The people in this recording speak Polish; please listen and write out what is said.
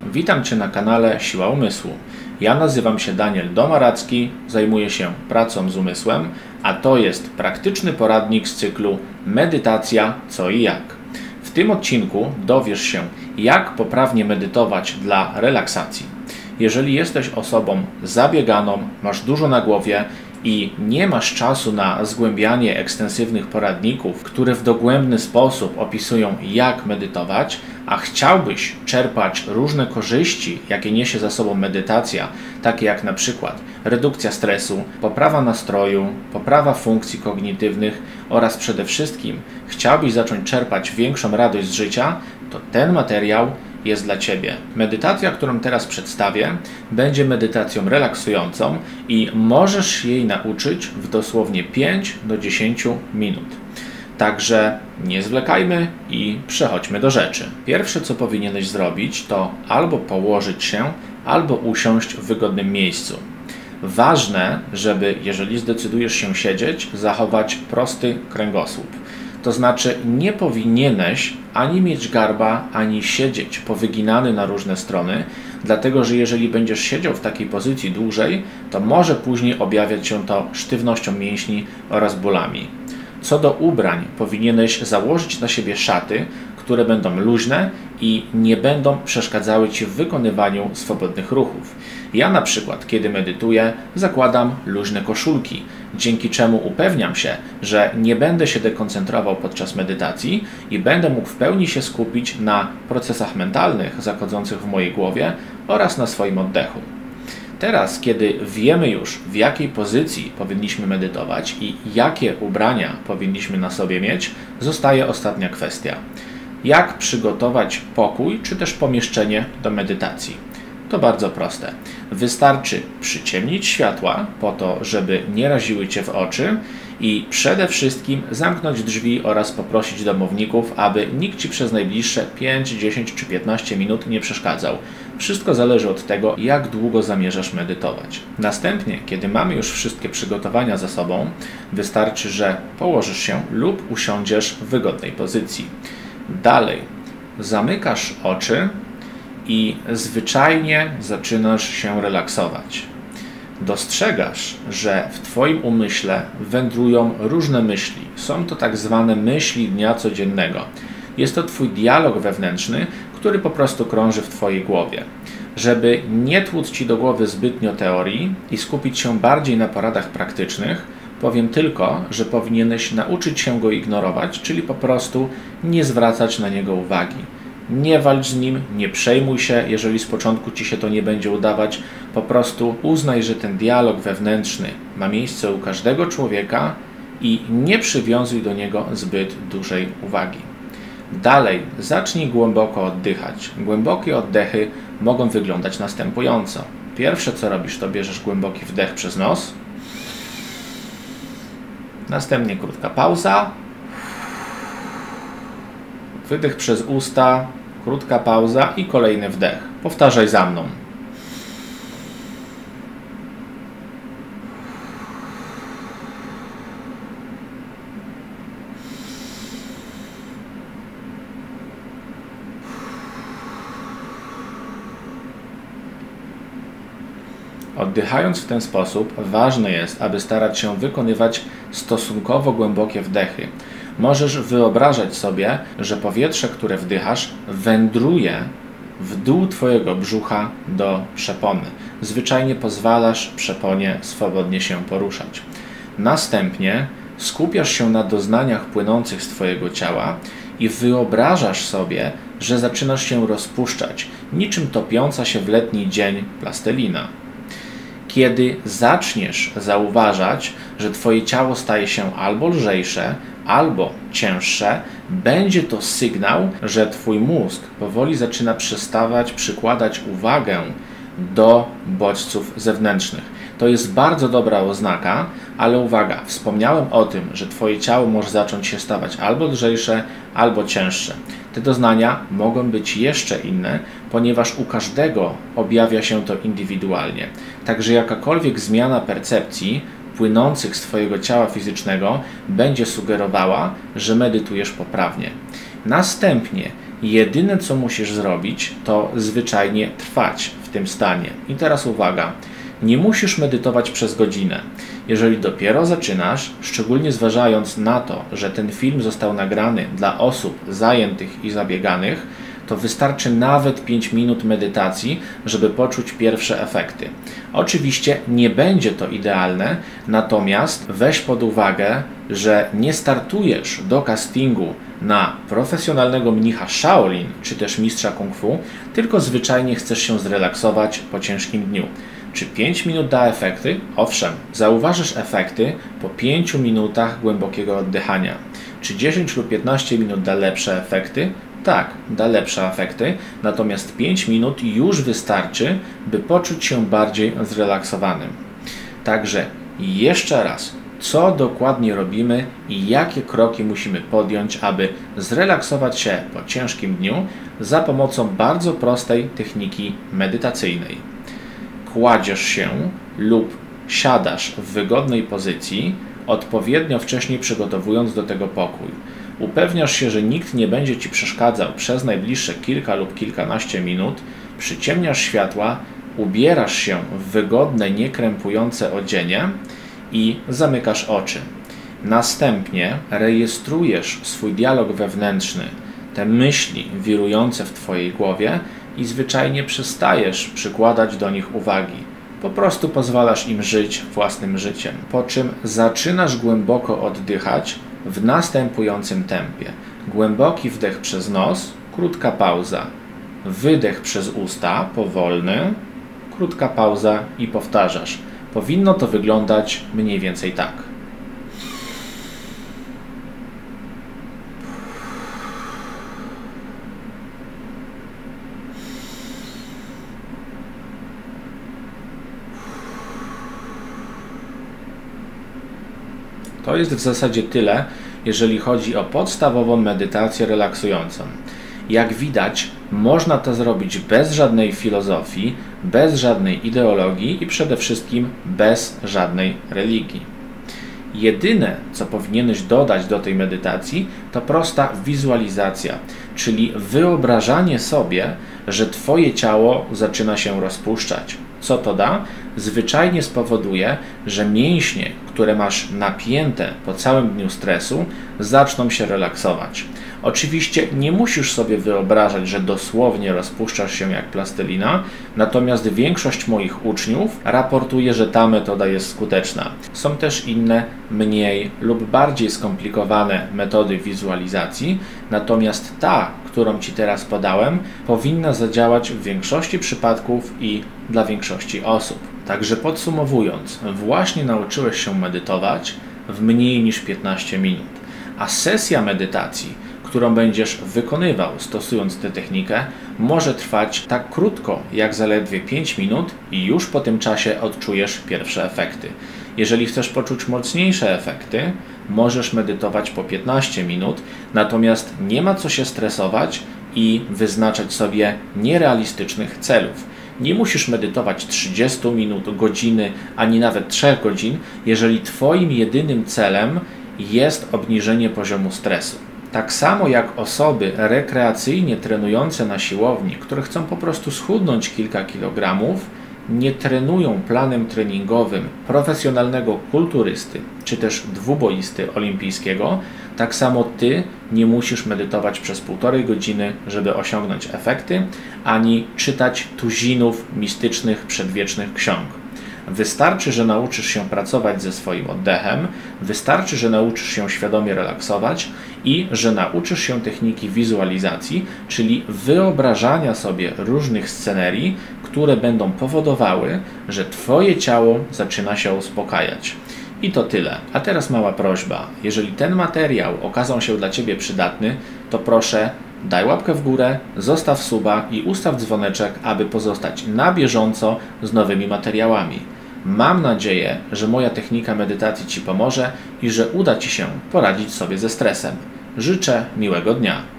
Witam Cię na kanale Siła Umysłu. Ja nazywam się Daniel Domaracki, zajmuję się pracą z umysłem, a to jest praktyczny poradnik z cyklu Medytacja co i jak. W tym odcinku dowiesz się, jak poprawnie medytować dla relaksacji. Jeżeli jesteś osobą zabieganą, masz dużo na głowie i nie masz czasu na zgłębianie ekstensywnych poradników, które w dogłębny sposób opisują, jak medytować, a chciałbyś czerpać różne korzyści, jakie niesie za sobą medytacja, takie jak na przykład redukcja stresu, poprawa nastroju, poprawa funkcji kognitywnych oraz przede wszystkim chciałbyś zacząć czerpać większą radość z życia, to ten materiał jest dla Ciebie. Medytacja, którą teraz przedstawię, będzie medytacją relaksującą i możesz się jej nauczyć w dosłownie 5 do 10 minut. Także nie zwlekajmy i przechodźmy do rzeczy. Pierwsze, co powinieneś zrobić, to albo położyć się, albo usiąść w wygodnym miejscu. Ważne, żeby, jeżeli zdecydujesz się siedzieć, zachować prosty kręgosłup. To znaczy nie powinieneś ani mieć garba, ani siedzieć powyginany na różne strony, dlatego że jeżeli będziesz siedział w takiej pozycji dłużej, to może później objawiać się to sztywnością mięśni oraz bólami. Co do ubrań, powinieneś założyć na siebie szaty, które będą luźne i nie będą przeszkadzały Ci w wykonywaniu swobodnych ruchów. Ja na przykład, kiedy medytuję, zakładam luźne koszulki, dzięki czemu upewniam się, że nie będę się dekoncentrował podczas medytacji i będę mógł w pełni się skupić na procesach mentalnych zachodzących w mojej głowie oraz na swoim oddechu. Teraz, kiedy wiemy już, w jakiej pozycji powinniśmy medytować i jakie ubrania powinniśmy na sobie mieć, zostaje ostatnia kwestia. Jak przygotować pokój czy też pomieszczenie do medytacji? To bardzo proste. Wystarczy przyciemnić światła po to, żeby nie raziły Cię w oczy i przede wszystkim zamknąć drzwi oraz poprosić domowników, aby nikt Ci przez najbliższe 5, 10 czy 15 minut nie przeszkadzał. Wszystko zależy od tego, jak długo zamierzasz medytować. Następnie, kiedy mamy już wszystkie przygotowania za sobą, wystarczy, że położysz się lub usiądziesz w wygodnej pozycji. Dalej, zamykasz oczy i zwyczajnie zaczynasz się relaksować. Dostrzegasz, że w Twoim umyśle wędrują różne myśli. Są to tak zwane myśli dnia codziennego. Jest to Twój dialog wewnętrzny, który po prostu krąży w Twojej głowie. Żeby nie tłuc Ci do głowy zbytnio teorii i skupić się bardziej na poradach praktycznych, powiem tylko, że powinieneś nauczyć się go ignorować, czyli po prostu nie zwracać na niego uwagi. Nie walcz z nim, nie przejmuj się, jeżeli z początku Ci się to nie będzie udawać. Po prostu uznaj, że ten dialog wewnętrzny ma miejsce u każdego człowieka i nie przywiązuj do niego zbyt dużej uwagi. Dalej, zacznij głęboko oddychać. Głębokie oddechy mogą wyglądać następująco. Pierwsze, co robisz, to bierzesz głęboki wdech przez nos. Następnie krótka pauza. Wydech przez usta, krótka pauza i kolejny wdech. Powtarzaj za mną. Oddychając w ten sposób, ważne jest, aby starać się wykonywać stosunkowo głębokie wdechy. Możesz wyobrażać sobie, że powietrze, które wdychasz, wędruje w dół Twojego brzucha do przepony. Zwyczajnie pozwalasz przeponie swobodnie się poruszać. Następnie skupiasz się na doznaniach płynących z Twojego ciała i wyobrażasz sobie, że zaczynasz się rozpuszczać, niczym topiąca się w letni dzień plastelina. Kiedy zaczniesz zauważać, że Twoje ciało staje się albo lżejsze, albo cięższe, będzie to sygnał, że Twój mózg powoli zaczyna przestawać przykładać uwagę do bodźców zewnętrznych. To jest bardzo dobra oznaka, ale uwaga, wspomniałem o tym, że Twoje ciało może zacząć się stawać albo lżejsze, albo cięższe. Te doznania mogą być jeszcze inne, ponieważ u każdego objawia się to indywidualnie. Także jakakolwiek zmiana percepcji płynących z Twojego ciała fizycznego będzie sugerowała, że medytujesz poprawnie. Następnie, Jedyne co musisz zrobić, to zwyczajnie trwać w tym stanie. I teraz uwaga, nie musisz medytować przez godzinę. Jeżeli dopiero zaczynasz, szczególnie zważając na to, że ten film został nagrany dla osób zajętych i zabieganych, to wystarczy nawet 5 minut medytacji, żeby poczuć pierwsze efekty. Oczywiście nie będzie to idealne, natomiast weź pod uwagę, że nie startujesz do castingu na profesjonalnego mnicha Shaolin czy też mistrza kung fu, tylko zwyczajnie chcesz się zrelaksować po ciężkim dniu. Czy 5 minut da efekty? Owszem, zauważysz efekty po 5 minutach głębokiego oddychania. Czy 10 lub 15 minut da lepsze efekty? Tak, da lepsze efekty, natomiast 5 minut już wystarczy, by poczuć się bardziej zrelaksowanym. Także jeszcze raz, co dokładnie robimy i jakie kroki musimy podjąć, aby zrelaksować się po ciężkim dniu za pomocą bardzo prostej techniki medytacyjnej. Kładziesz się lub siadasz w wygodnej pozycji, odpowiednio wcześniej przygotowując do tego pokój. Upewniasz się, że nikt nie będzie Ci przeszkadzał przez najbliższe kilka lub kilkanaście minut, przyciemniasz światła, ubierasz się w wygodne, niekrępujące odzienie i zamykasz oczy. Następnie rejestrujesz swój dialog wewnętrzny, te myśli wirujące w Twojej głowie i zwyczajnie przestajesz przykładać do nich uwagi. Po prostu pozwalasz im żyć własnym życiem, po czym zaczynasz głęboko oddychać w następującym tempie. Głęboki wdech przez nos, krótka pauza. Wydech przez usta, powolny, krótka pauza i powtarzasz. Powinno to wyglądać mniej więcej tak. To jest w zasadzie tyle, jeżeli chodzi o podstawową medytację relaksującą. Jak widać, można to zrobić bez żadnej filozofii, bez żadnej ideologii i przede wszystkim bez żadnej religii. Jedyne, co powinieneś dodać do tej medytacji, to prosta wizualizacja, czyli wyobrażanie sobie, że Twoje ciało zaczyna się rozpuszczać. Co to da? Zwyczajnie spowoduje, że mięśnie, które masz napięte po całym dniu stresu, zaczną się relaksować. Oczywiście nie musisz sobie wyobrażać, że dosłownie rozpuszczasz się jak plastelina, natomiast większość moich uczniów raportuje, że ta metoda jest skuteczna. Są też inne, mniej lub bardziej skomplikowane metody wizualizacji, natomiast ta, którą Ci teraz podałem, powinna zadziałać w większości przypadków i dla większości osób. Także podsumowując, właśnie nauczyłeś się medytować w mniej niż 15 minut, a sesja medytacji, którą będziesz wykonywał stosując tę technikę, może trwać tak krótko jak zaledwie 5 minut i już po tym czasie odczujesz pierwsze efekty. Jeżeli chcesz poczuć mocniejsze efekty, możesz medytować po 15 minut, natomiast nie ma co się stresować i wyznaczać sobie nierealistycznych celów. Nie musisz medytować 30 minut, godziny, ani nawet 3 godzin, jeżeli Twoim jedynym celem jest obniżenie poziomu stresu. Tak samo jak osoby rekreacyjnie trenujące na siłowni, które chcą po prostu schudnąć kilka kilogramów, nie trenują planem treningowym profesjonalnego kulturysty czy też dwuboisty olimpijskiego, tak samo Ty nie musisz medytować przez 1,5 godziny, żeby osiągnąć efekty, ani czytać tuzinów mistycznych, przedwiecznych ksiąg. Wystarczy, że nauczysz się pracować ze swoim oddechem, wystarczy, że nauczysz się świadomie relaksować i że nauczysz się techniki wizualizacji, czyli wyobrażania sobie różnych scenerii, które będą powodowały, że Twoje ciało zaczyna się uspokajać. I to tyle. A teraz mała prośba. Jeżeli ten materiał okazał się dla Ciebie przydatny, to proszę daj łapkę w górę, zostaw suba i ustaw dzwoneczek, aby pozostać na bieżąco z nowymi materiałami. Mam nadzieję, że moja technika medytacji Ci pomoże i że uda Ci się poradzić sobie ze stresem. Życzę miłego dnia.